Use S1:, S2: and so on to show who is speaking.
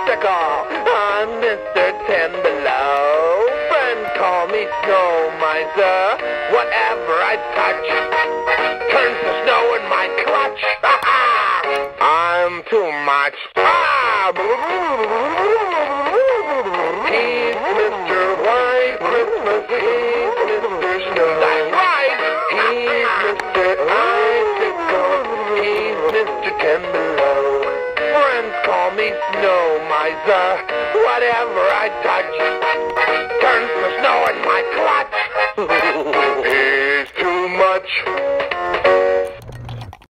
S1: icicle. I'm Mr. Ten Below. Friends call me Snow Miser. Whatever I touch turns to snow in my clutch. I'm too much. He's Mr. White Christmas. He's Mr. Snow. That's right. He's Mr. Icicle. He's Mr. Ten Below. Friends call me Snow Miser. Whatever I touch turns to snow in my clutch. He's too much.